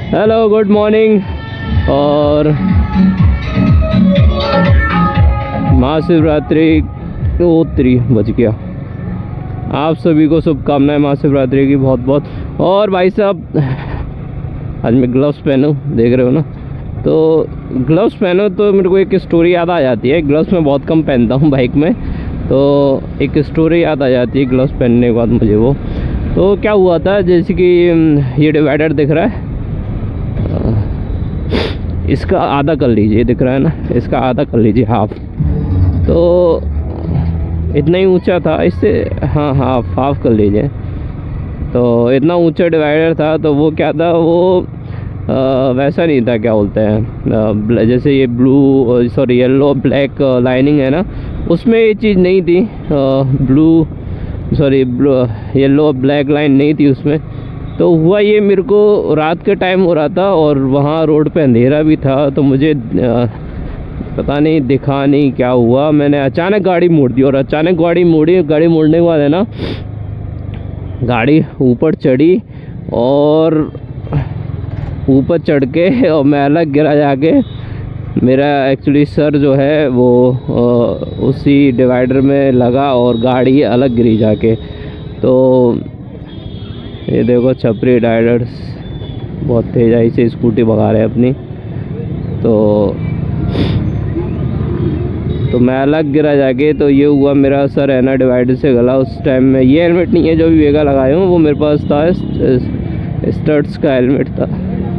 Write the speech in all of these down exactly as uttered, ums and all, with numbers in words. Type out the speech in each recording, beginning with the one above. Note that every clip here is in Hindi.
Hello good morning. और महाशिवरात्रि उत्तरी बज गया। आप सभी को शुभकामनाएं महाशिवरात्रि की बहुत बहुत। और भाई साहब आज मैं ग्लव्स पहनूं, देख रहे हो ना, तो ग्लव्स पहनो तो मेरे को एक स्टोरी याद आ जाती है। ग्लव्स मैं बहुत कम पहनता हूं बाइक में, तो एक स्टोरी याद आ जाती है ग्लव्स पहनने के बाद मुझे। वो तो क्या हुआ था, जैसे कि ये डिवाइडर दिख रहा है, इसका आधा कर लीजिए, दिख रहा है ना, इसका आधा कर लीजिए, हाफ। तो इतना ही ऊंचा था, इससे हाँ हाफ हाफ कर लीजिए। तो इतना ऊंचा डिवाइडर था, तो वो क्या था, वो आ, वैसा नहीं था, क्या बोलते हैं, जैसे ये blue sorry yellow black lining है ना, उसमें ये चीज़ नहीं थी। Blue sorry blue yellow black line नहीं थी उसमें। तो हुआ ये, मेरे को रात के टाइम हो रहा था और वहाँ रोड पे अंधेरा भी था, तो मुझे आ, पता नहीं दिखा नहीं क्या हुआ, मैंने अचानक गाड़ी मोड़ दी। और अचानक गाड़ी मोड़ी, गाड़ी मोड़ने के बाद है ना, गाड़ी ऊपर चढ़ी और ऊपर चढ़ के और मैं अलग गिरा जाके। मेरा एक्चुअली सर जो है वो आ, उसी डिवाइडर में लगा और गाड़ी अलग गिरी जाके। तो ये देखो छपरी राइडर्स बहुत तेज़ाई से स्कूटी भगा रहे हैं अपनी। तो तो मैं अलग गिरा जाके, तो ये हुआ, मेरा सर है ना डिवाइडर से गला। उस टाइम में ये हेलमेट नहीं है जो भी वेगा लगाए हूँ, वो मेरे पास था, स्टड्स का हेलमेट था।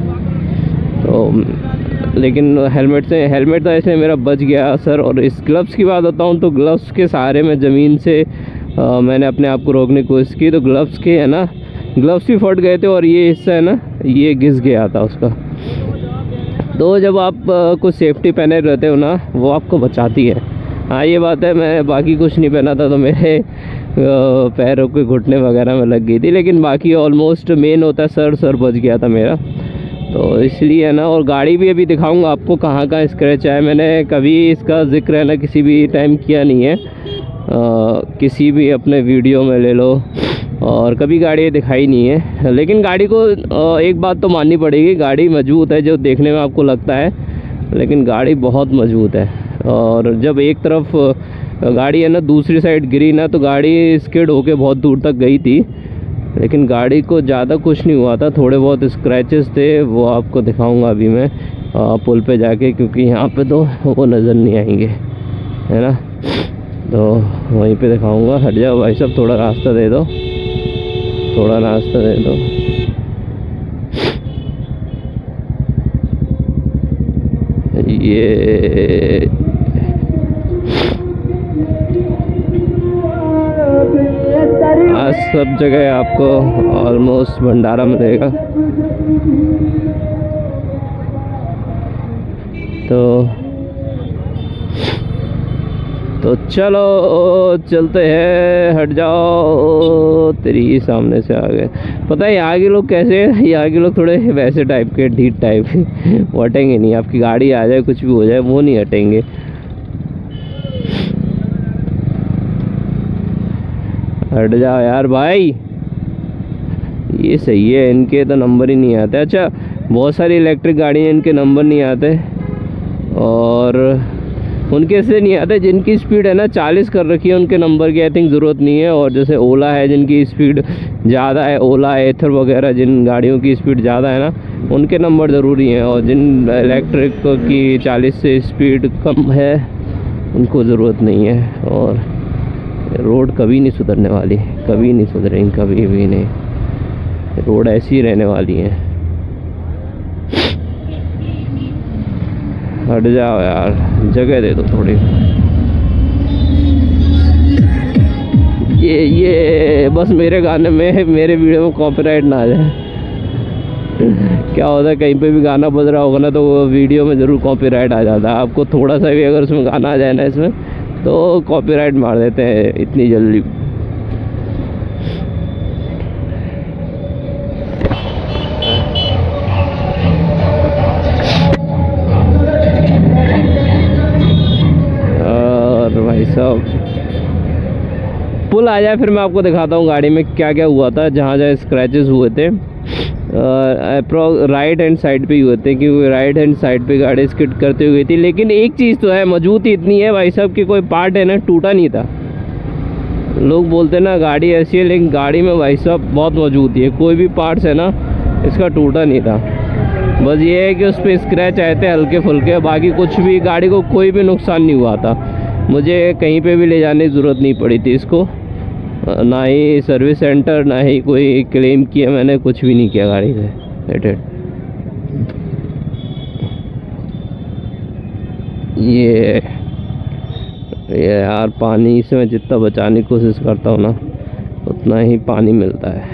तो लेकिन हेलमेट से हेलमेट था इसलिए मेरा बच गया सर। और इस ग्लव्स की बात बताऊँ तो ग्लव्स के सहारे में ज़मीन से आ, मैंने अपने आप को रोकने की कोशिश की, तो ग्लव्स के है ना, ग्लव्स भी फट गए थे और ये हिस्सा है ना, ये घिस गया था उसका। तो जब आप आ, कुछ सेफ्टी पहने रहते हो ना, वो आपको बचाती है। हाँ ये बात है, मैं बाकी कुछ नहीं पहना था तो मेरे पैरों के घुटने वगैरह में लग गई थी, लेकिन बाकी ऑलमोस्ट मेन होता है सर सर बच गया था मेरा। तो इसलिए है ना, और गाड़ी भी अभी दिखाऊंगा आपको कहाँ कहाँ स्क्रैच है। मैंने कभी इसका जिक्र है ना किसी भी टाइम किया नहीं है, आ, किसी भी अपने वीडियो में ले लो, और कभी गाड़ी दिखाई नहीं है। लेकिन गाड़ी को आ, एक बात तो माननी पड़ेगी, गाड़ी मजबूत है, जो देखने में आपको लगता है, लेकिन गाड़ी बहुत मजबूत है। और जब एक तरफ गाड़ी है ना दूसरी साइड गिरी ना, तो गाड़ी स्किड होके बहुत दूर तक गई थी, लेकिन गाड़ी को ज़्यादा कुछ नहीं हुआ था। थोड़े बहुत स्क्रैचेस थे, वो आपको दिखाऊंगा अभी मैं आ, पुल पे जाके, क्योंकि यहाँ पे तो वो नज़र नहीं आएंगे, है ना, तो वहीं पे दिखाऊंगा। हट जाओ भाई साहब, थोड़ा रास्ता दे दो, थोड़ा रास्ता दे दो। ये आज सब जगह आपको ऑलमोस्ट भंडारा मिलेगा। तो तो चलो चलते हैं। हट जाओ, तेरी सामने से आ गए। पता है यहाँ के लोग कैसे हैं, यहाँ के लोग थोड़े वैसे टाइप के, ढीठ टाइप के, वो हटेंगे नहीं। आपकी गाड़ी आ जाए कुछ भी हो जाए, वो नहीं हटेंगे। हट जाओ यार भाई, ये सही है, इनके तो नंबर ही नहीं आते। अच्छा बहुत सारी इलेक्ट्रिक गाड़ी हैं, इनके नंबर नहीं आते, और उनके से नहीं आते जिनकी स्पीड है ना चालीस कर रखी है, उनके नंबर की आई थिंक ज़रूरत नहीं है। और जैसे ओला है जिनकी स्पीड ज़्यादा है, ओला एथर वगैरह जिन गाड़ियों की स्पीड ज़्यादा है ना, उनके नंबर ज़रूरी हैं। और जिन इलेक्ट्रिक की चालीस से स्पीड कम है, उनको ज़रूरत नहीं है। और रोड कभी नहीं सुधरने वाली, कभी नहीं सुधरेंगी, कभी भी नहीं। रोड ऐसी ही रहने वाली है। हट जाओ यार, जगह दे दो थोड़ी। ये ये बस मेरे गाने में, मेरे वीडियो में कॉपीराइट ना आ जाए। क्या होता है, कहीं पे भी गाना बज रहा होगा ना, तो वो वीडियो में ज़रूर कॉपीराइट आ जाता है। आपको थोड़ा सा भी अगर उसमें गाना आ जाए ना इसमें, तो कॉपीराइट मार देते हैं इतनी जल्दी। और भाई साहब पुल आ जाए फिर मैं आपको दिखाता हूँ गाड़ी में क्या क्या हुआ था, जहाँ जहाँ स्क्रैचेस हुए थे। अप्रो राइट हैंड साइड पे ही होते हैं, क्योंकि राइट हैंड साइड पे गाड़ी स्किड करते हुए थी। लेकिन एक चीज़ तो है, मजबूती इतनी है भाई साहब कि कोई पार्ट है ना टूटा नहीं था। लोग बोलते ना गाड़ी ऐसी है, लेकिन गाड़ी में भाई साहब बहुत मजबूती है, कोई भी पार्ट्स है ना इसका टूटा नहीं था। बस ये है कि उस पर स्क्रैच आए थे हल्के फुल्के, बाकी कुछ भी गाड़ी को कोई भी नुकसान नहीं हुआ था। मुझे कहीं पे भी ले जाने की ज़रूरत नहीं पड़ी थी इसको, ना ही सर्विस सेंटर, ना ही कोई क्लेम किया मैंने, कुछ भी नहीं किया गाड़ी से रिलेटेड। ये ये यार पानी से मैं जितना बचाने की कोशिश करता हूँ ना उतना ही पानी मिलता है।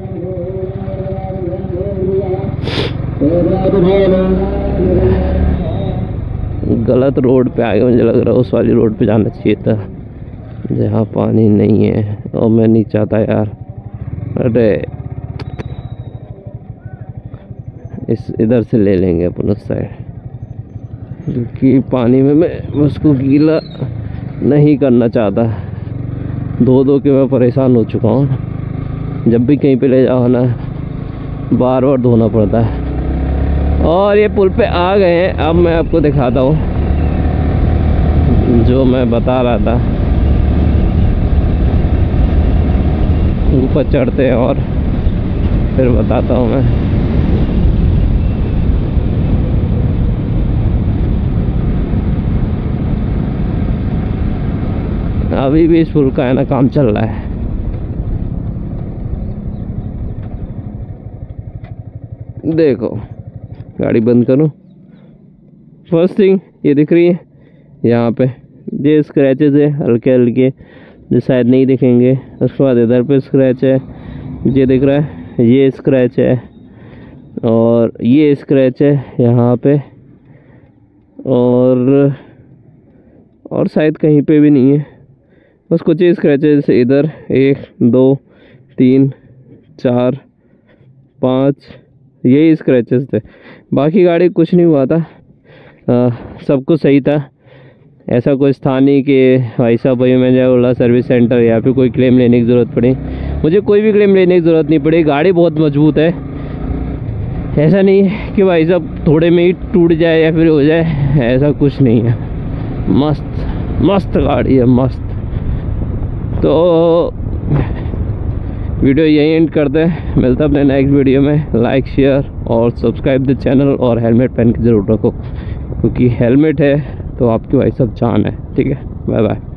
गलत रोड पे आ गया, मुझे लग रहा है उस वाली रोड पे जाना चाहिए था जहाँ पानी नहीं है, और मैं नहीं चाहता यार। अरे इस इधर से ले लेंगे अपन उस साइड, क्योंकि पानी में मैं उसको गीला नहीं करना चाहता। धो धो के मैं परेशान हो चुका हूँ, जब भी कहीं पे ले जाओ ना बार बार धोना पड़ता है। और ये पुल पे आ गए हैं, अब मैं आपको दिखाता हूँ जो मैं बता रहा था। ऊपर चढ़ते हैं और फिर बताता हूँ मैं। अभी भी इस पुल का है ना काम चल रहा है। देखो गाड़ी बंद करूँ, फर्स्ट थिंग ये दिख रही है यहाँ पे ये स्क्रैचेस है हल्के हल्के, जो शायद नहीं दिखेंगे। उसके बाद इधर पे स्क्रैच है, ये दिख रहा है, ये स्क्रैच है, और ये स्क्रैच है यहाँ पे, और और शायद कहीं पे भी नहीं है, बस कुछ ही स्क्रैचेस इधर। एक दो तीन चार पाँच, यही स्क्रैचेस थे, बाकी गाड़ी कुछ नहीं हुआ था, आ, सब कुछ सही था। ऐसा कोई स्थानीय के भाई साहब भाई मैं जाए बोला सर्विस सेंटर या फिर कोई क्लेम लेने की ज़रूरत पड़ी, मुझे कोई भी क्लेम लेने की ज़रूरत नहीं पड़ी। गाड़ी बहुत मजबूत है, ऐसा नहीं है कि भाई साहब थोड़े में ही टूट जाए या फिर हो जाए, ऐसा कुछ नहीं है। मस्त मस्त गाड़ी है, मस्त। तो वीडियो यही एंड करते हैं, मिलता है अपने नेक्स्ट वीडियो में। लाइक शेयर और सब्सक्राइब द चैनल, और हेलमेट पहन के ज़रूर रखो, क्योंकि हेलमेट है तो आपकी भाई सब जान है। ठीक है, बाय बाय।